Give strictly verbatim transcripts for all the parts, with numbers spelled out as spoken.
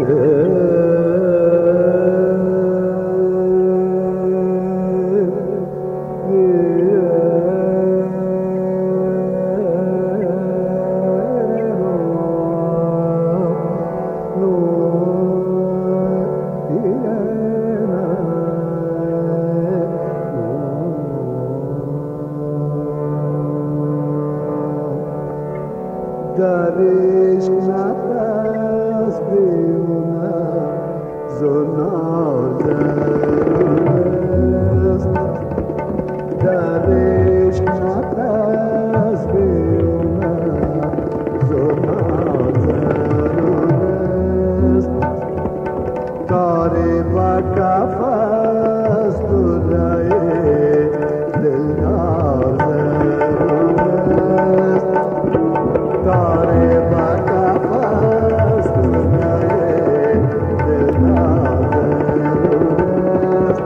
درش نفس بیونم زنار است درش نفس بیونم زنار است تاری با کفاس دنیای دلدار است تاری با کفاس دنیای دلدار است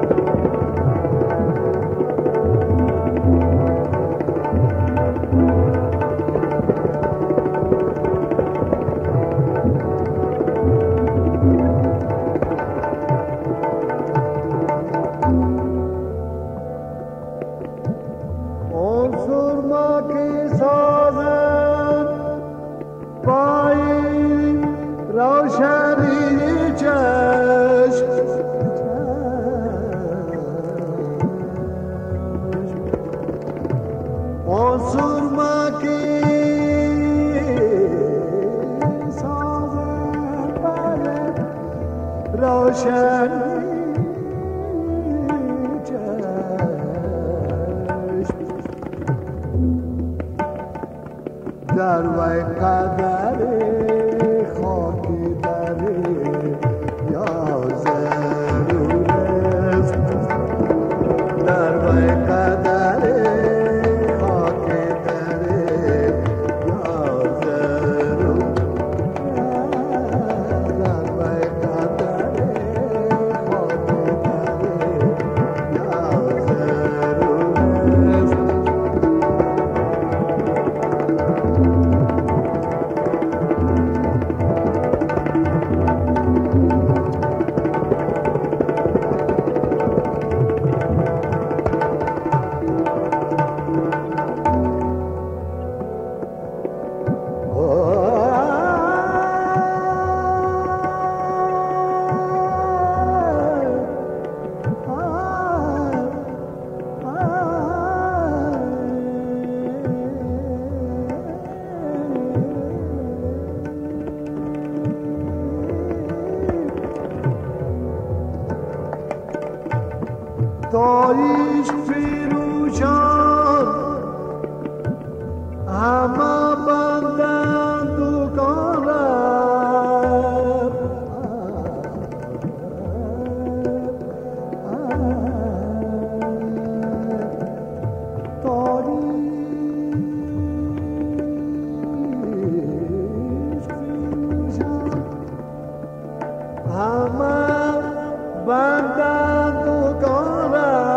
در وی قدر خاکی داره یا ضرور است در وی قدر خاکی داره یا ضرور در وی قدر خاکی داره یا ضرور است دایش فیروشان همه بندن دکان رفت دایش فیروشان همه بندن دکان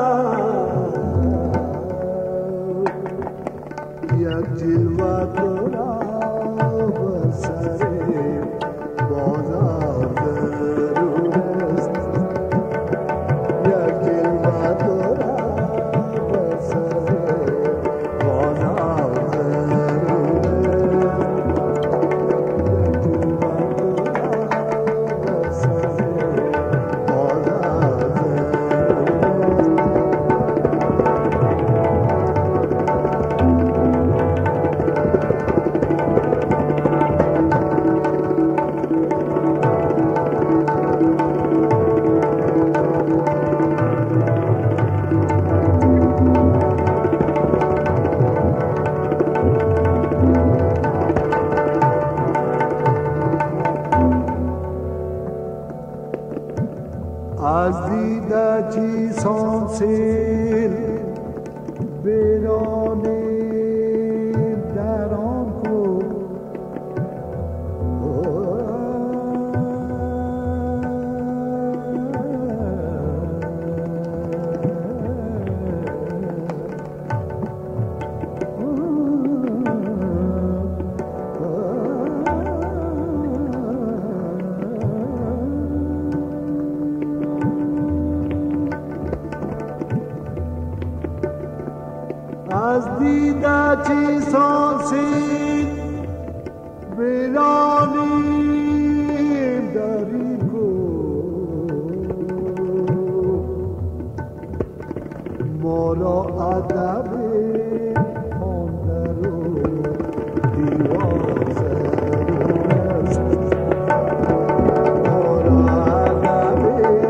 یک جلوه دورا بر سر بازار ضرور است یک جلوه دورا بر سر بازار ضرور است یک از دیده چی سانسیل بیرانی در آن کو چی سانسی برانیم داری کو ما را ادب مانده رو دیوازه است ما را ادب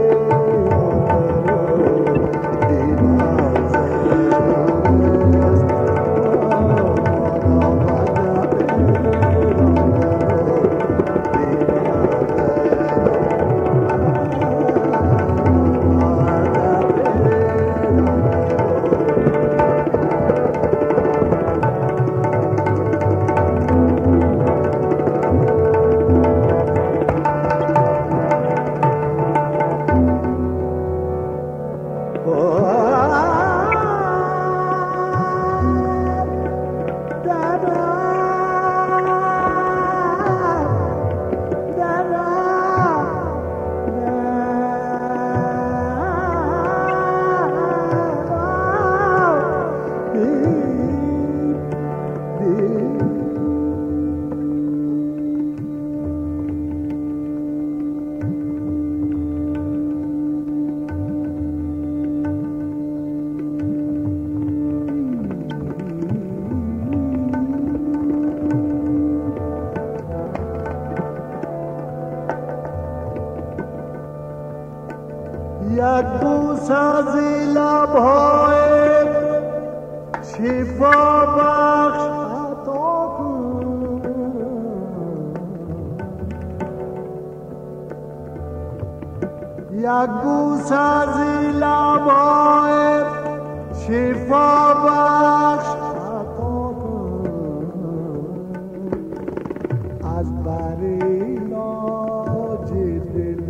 یک بوس از لبهای شفا بخش عطا کن یک بوس از لبهای شفا بخش عطا کن از بری لاج دل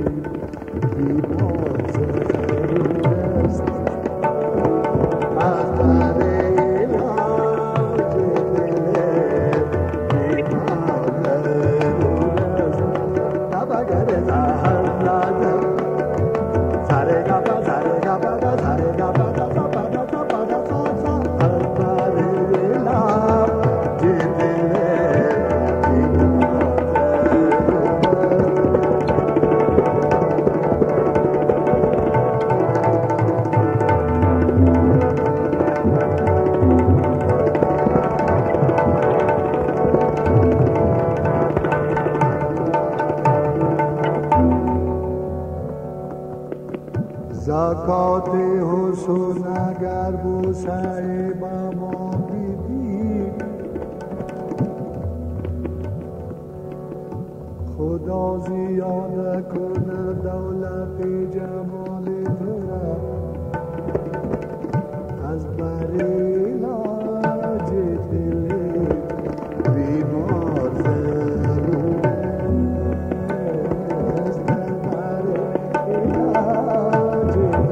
زکات حسن اگر بوسه با ما دیدی خدا زیاده کنه دولت جمال تو را از بری لاج دل بیمار ضرور است در بری لاج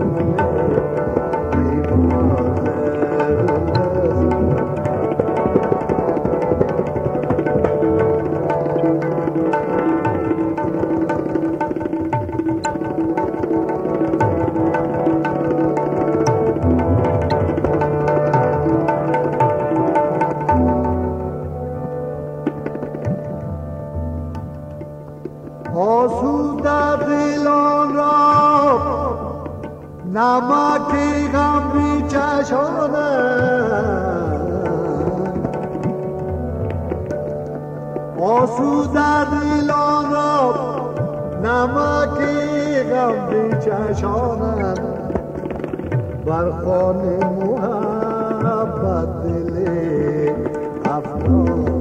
آسوده دلان را نمک غم میچشاند آسوده دلان را نمک غم میچشاند بر خوان محبت دل افغان